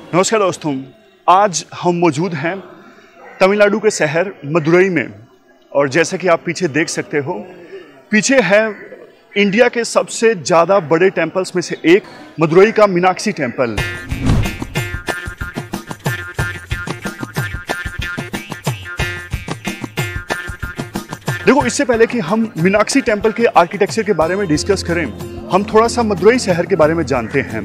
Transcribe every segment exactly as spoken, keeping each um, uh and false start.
नमस्कार दोस्तों, आज हम मौजूद हैं तमिलनाडु के शहर मदुरई में और जैसे कि आप पीछे देख सकते हो, पीछे है इंडिया के सबसे ज़्यादा बड़े टेम्पल्स में से एक मदुरई का मीनाक्षी टेम्पल। देखो, इससे पहले कि हम मीनाक्षी टेम्पल के आर्किटेक्चर के बारे में डिस्कस करें, हम थोड़ा सा मदुरई शहर के बारे में जानते हैं।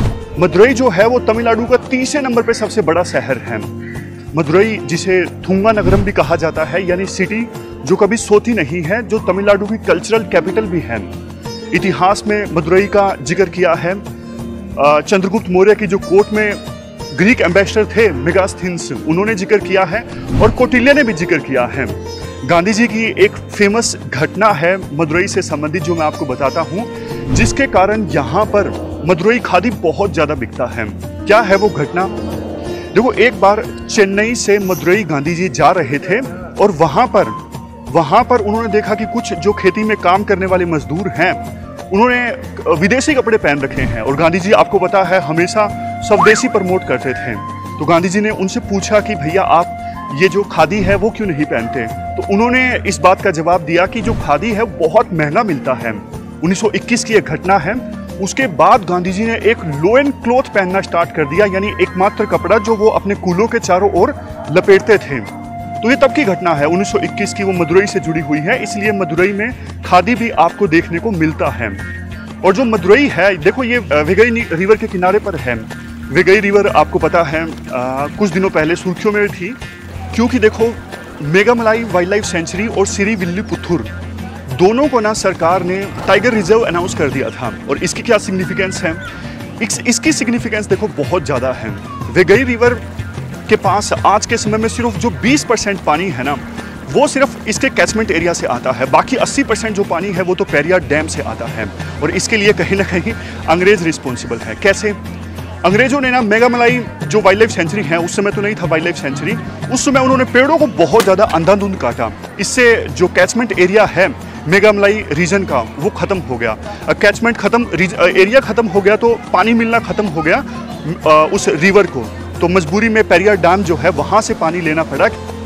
मदुरई जो है वो तमिलनाडु का तीसरे नंबर पे सबसे बड़ा शहर है। मदुरई, जिसे थुंगा नगरम भी कहा जाता है, यानी सिटी जो कभी सोती नहीं है, जो तमिलनाडु की कल्चरल कैपिटल भी है। इतिहास में मदुरई का जिक्र किया है चंद्रगुप्त मौर्य की जो कोर्ट में ग्रीक एम्बेसडर थे मेगास्थनीज, उन्होंने जिक्र किया है और कौटिल्य ने भी जिक्र किया है। गांधी जी की एक फेमस घटना है मदुरई से संबंधित जो मैं आपको बताता हूँ, जिसके कारण यहाँ पर मदुरई खादी बहुत ज़्यादा बिकता है। क्या है वो घटना? देखो, एक बार चेन्नई से मदुरई गांधी जी जा रहे थे और वहाँ पर वहाँ पर उन्होंने देखा कि कुछ जो खेती में काम करने वाले मजदूर हैं, उन्होंने विदेशी कपड़े पहन रखे हैं और गांधी जी, आपको पता है, हमेशा स्वदेशी प्रमोट करते थे। तो गांधी जी ने उनसे पूछा कि भैया, आप ये जो खादी है वो क्यों नहीं पहनते? तो उन्होंने इस बात का जवाब दिया कि जो खादी है बहुत महंगा मिलता है। उन्नीस सौ इक्कीस की एक घटना है। उसके बाद गांधी जी ने एक लो एंड क्लॉथ पहनना स्टार्ट कर दिया, यानी एकमात्र कपड़ा जो वो अपने कूलों के चारों ओर लपेटते थे। तो ये तब की घटना है उन्नीस सौ इक्कीस की, वो मदुरई से जुड़ी हुई है, इसलिए मदुरई में खादी भी आपको देखने को मिलता है। और जो मदुरई है, देखो, ये वेगई रिवर के किनारे पर है। वेगई रिवर आपको पता है आ, कुछ दिनों पहले सुर्खियों में थी, क्योंकि देखो, मेघामलाई वाइल्ड लाइफ सेंचुरी और सिरिविल्लीपुथुर दोनों को ना सरकार ने टाइगर रिजर्व अनाउंस कर दिया था। और इसकी क्या सिग्निफिकेंस है? इस, इसकी सिग्निफिकेंस देखो बहुत ज़्यादा है। वेगई रिवर के पास आज के समय में सिर्फ जो बीस परसेंट पानी है ना, वो सिर्फ इसके कैचमेंट एरिया से आता है। बाकी अस्सी परसेंट जो पानी है वो तो पेरियार डैम से आता है। और इसके लिए कहीं ना कहीं अंग्रेज रिस्पॉन्सिबल है। कैसे? अंग्रेजों ने ना मेघामलाई जो वाइल्ड लाइफ सेंचुरी है, उस समय तो नहीं था वाइल्ड लाइफ सेंचुरी, उस समय उन्होंने पेड़ों को बहुत ज़्यादा अंधाधुंध काटा। इससे जो कैचमेंट एरिया है मेघामलाई रीजन का, वो ख़त्म हो गया। कैचमेंट ख़त्म, एरिया ख़त्म हो गया, तो पानी मिलना ख़त्म हो गया आ, उस रिवर को। तो मजबूरी में पेरियार डैम जो है वहाँ से पानी लेना पड़ा।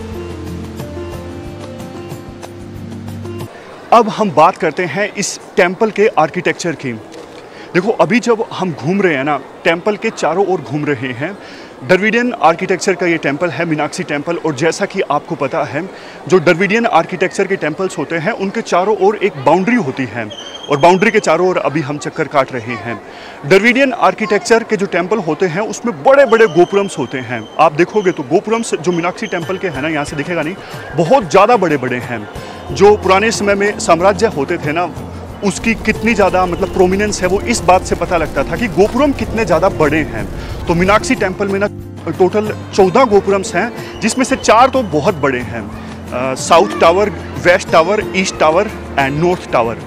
अब हम बात करते हैं इस टेम्पल के आर्किटेक्चर की। देखो, अभी जब हम घूम रहे हैं ना, टेम्पल के चारों ओर घूम रहे हैं, द्रविडियन आर्किटेक्चर का ये टेम्पल है मीनाक्षी टेम्पल। और जैसा कि आपको पता है, जो द्रविडियन आर्किटेक्चर के टेम्पल्स होते हैं, उनके चारों ओर एक बाउंड्री होती है और बाउंड्री के चारों ओर अभी हम चक्कर काट रहे हैं। द्रविडियन आर्किटेक्चर के जो टेम्पल होते हैं, उसमें बड़े बड़े गोपुरम्स होते हैं। आप देखोगे तो गोपुरम्स जो मीनाक्षी टेम्पल के हैं ना, यहाँ से दिखेगा नहीं, बहुत ज़्यादा बड़े बड़े हैं। जो पुराने समय में साम्राज्य होते थे ना, उसकी कितनी ज़्यादा मतलब प्रोमिनेंस है, वो इस बात से पता लगता था कि गोपुरम कितने ज़्यादा बड़े हैं। तो मीनाक्षी टेम्पल में ना टोटल चौदह गोपुरम्स हैं, जिसमें से चार तो बहुत बड़े हैं। South tower, west tower, east tower and north tower.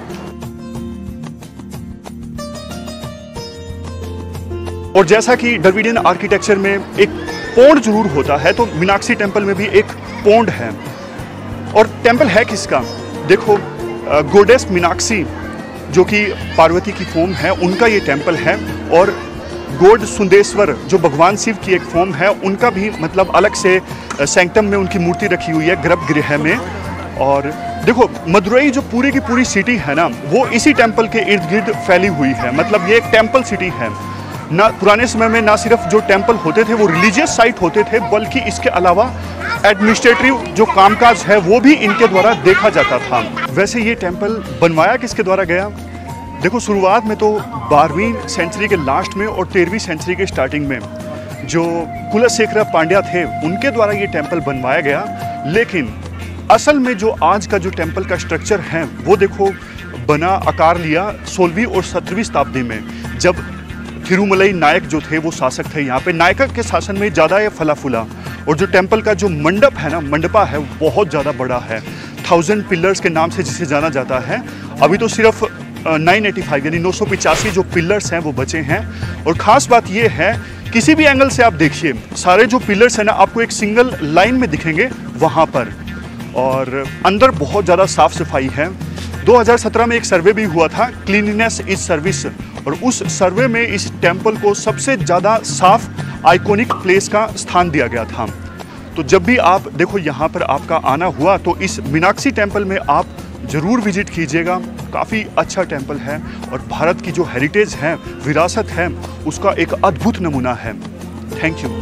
और जैसा कि द्रविडियन आर्किटेक्चर में एक पोंड जरूर होता है, तो मीनाक्षी टेम्पल में भी एक पोंड है। और टेम्पल है किसका? देखो, गोडेस मीनाक्षी जो कि पार्वती की फॉर्म है, उनका ये टेम्पल है। और गॉड सुंदेश्वर जो भगवान शिव की एक फॉर्म है, उनका भी मतलब अलग से सैंक्टम में उनकी मूर्ति रखी हुई है, गर्भगृह में। और देखो, मदुरई जो पूरी की पूरी सिटी है ना, वो इसी टेम्पल के इर्द गिर्द फैली हुई है। मतलब ये एक टेम्पल सिटी है ना। पुराने समय में ना सिर्फ जो टेम्पल होते थे वो रिलीजियस साइट होते थे, बल्कि इसके अलावा एडमिनिस्ट्रेटिव जो कामकाज है वो भी इनके द्वारा देखा जाता था। वैसे ये टेम्पल बनवाया किसके द्वारा गया? देखो, शुरुआत में तो बारहवीं सेंचुरी के लास्ट में और तेरहवीं सेंचुरी के स्टार्टिंग में जो कुलशेखर पांड्या थे, उनके द्वारा ये टेम्पल बनवाया गया। लेकिन असल में जो आज का जो टेम्पल का स्ट्रक्चर है, वो देखो बना आकार लिया सोलहवीं और सत्रहवीं शताब्दी में, जब थिरुमलई नायक जो थे वो शासक थे यहाँ पे। नायक के शासन में ज़्यादा ये फला फूला। और जो टेम्पल का जो मंडप है ना, मंडपा है, बहुत ज़्यादा बड़ा है। थाउजेंड पिलर्स के नाम से जिसे जाना जाता है। अभी तो सिर्फ नाइन एटी फाइव यानी नौ सौ पिचासी जो पिलर्स हैं वो बचे हैं। और ख़ास बात ये है, किसी भी एंगल से आप देखिए, सारे जो पिलर्स हैं ना, आपको एक सिंगल लाइन में दिखेंगे वहाँ पर। और अंदर बहुत ज़्यादा साफ़ सफाई है। दो हज़ार सत्रह में एक सर्वे भी हुआ था, क्लीनलीनेस इज सर्विस, और उस सर्वे में इस टेम्पल को सबसे ज़्यादा साफ आइकॉनिक प्लेस का स्थान दिया गया था। तो जब भी आप देखो यहाँ पर आपका आना हुआ तो इस मीनाक्षी टेम्पल में आप ज़रूर विजिट कीजिएगा। काफ़ी अच्छा टेम्पल है और भारत की जो हेरिटेज है, विरासत है, उसका एक अद्भुत नमूना है। Thank you.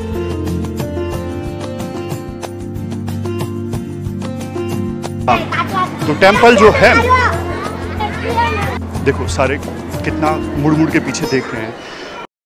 तो टेम्पल जो है, देखो सारे कितना मुड़ मुड़ के पीछे देख रहे हैं।